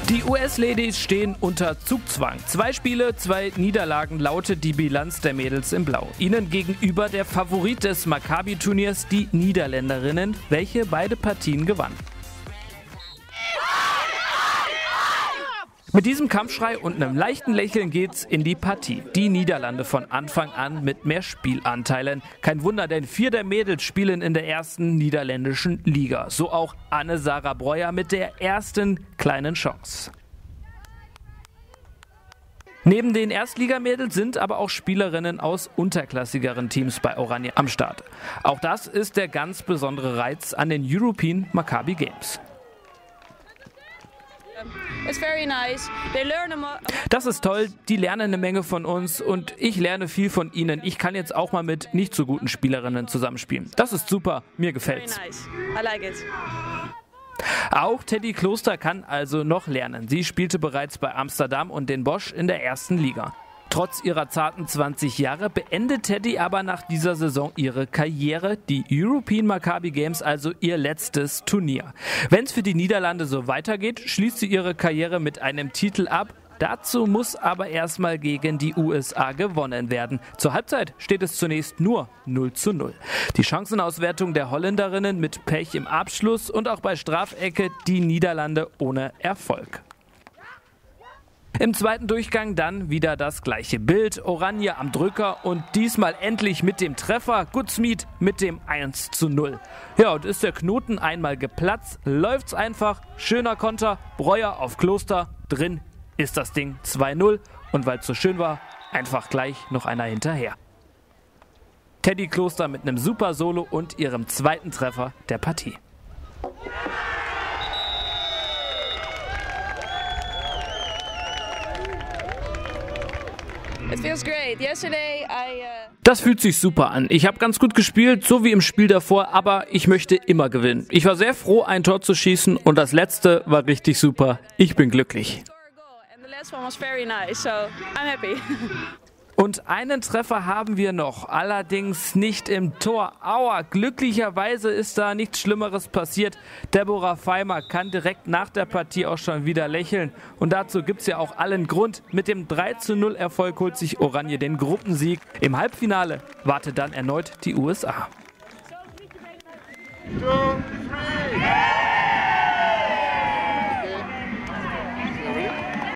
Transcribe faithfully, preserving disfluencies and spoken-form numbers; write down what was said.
Die U S-Ladies stehen unter Zugzwang. Zwei Spiele, zwei Niederlagen lautet die Bilanz der Mädels in Blau. Ihnen gegenüber der Favorit des Maccabi-Turniers, die Niederländerinnen, welche beide Partien gewannen. Mit diesem Kampfschrei und einem leichten Lächeln geht's in die Partie. Die Niederlande von Anfang an mit mehr Spielanteilen. Kein Wunder, denn vier der Mädels spielen in der ersten niederländischen Liga. So auch Anne-Sarah Breuer mit der ersten kleinen Chance. Neben den Erstligamädels sind aber auch Spielerinnen aus unterklassigeren Teams bei Oranje am Start. Auch das ist der ganz besondere Reiz an den European Maccabi Games. Das ist toll, die lernen eine Menge von uns und ich lerne viel von ihnen. Ich kann jetzt auch mal mit nicht so guten Spielerinnen zusammenspielen. Das ist super, mir gefällt's. Auch Teddy Kloster kann also noch lernen. Sie spielte bereits bei Amsterdam und den Bosch in der ersten Liga. Trotz ihrer zarten zwanzig Jahre beendet Teddy aber nach dieser Saison ihre Karriere, die European Maccabi Games, also ihr letztes Turnier. Wenn es für die Niederlande so weitergeht, schließt sie ihre Karriere mit einem Titel ab. Dazu muss aber erstmal gegen die U S A gewonnen werden. Zur Halbzeit steht es zunächst nur null zu null. Die Chancenauswertung der Holländerinnen mit Pech im Abschluss und auch bei Strafecke die Niederlande ohne Erfolg. Im zweiten Durchgang dann wieder das gleiche Bild. Oranje am Drücker und diesmal endlich mit dem Treffer. Goodsmeed mit dem eins zu null. Ja, und ist der Knoten einmal geplatzt, läuft's einfach. Schöner Konter, Breuer auf Kloster. Drin ist das Ding zwei null. Und weil es so schön war, einfach gleich noch einer hinterher. Teddy Kloster mit einem super Solo und ihrem zweiten Treffer der Partie. Das fühlt sich super an. Ich habe ganz gut gespielt, so wie im Spiel davor, aber ich möchte immer gewinnen. Ich war sehr froh, ein Tor zu schießen und das letzte war richtig super. Ich bin glücklich. Und einen Treffer haben wir noch, allerdings nicht im Tor. Aua, glücklicherweise ist da nichts Schlimmeres passiert. Deborah Feimer kann direkt nach der Partie auch schon wieder lächeln. Und dazu gibt es ja auch allen Grund. Mit dem drei zu null Erfolg holt sich Oranje den Gruppensieg. Im Halbfinale wartet dann erneut die U S A. Two, three.